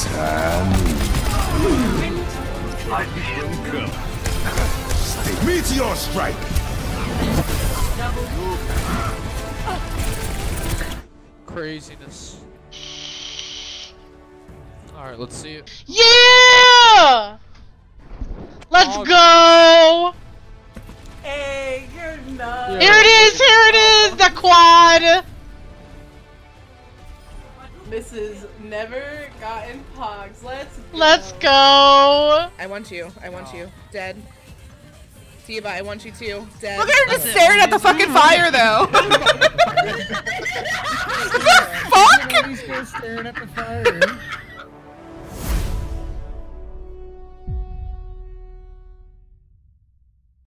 I feel good. Meteor strike. Craziness. Alright, let's see it. Yeah! Let's go! Hey, you're nuts. Here it is, the quad! Mrs. Never Gotten Pogs. Let's go! I want you. I want you. Dead. d.va, I want you too. Dead. Look at her just staring at the fucking fire, though. What the fuck? Staring at the fire.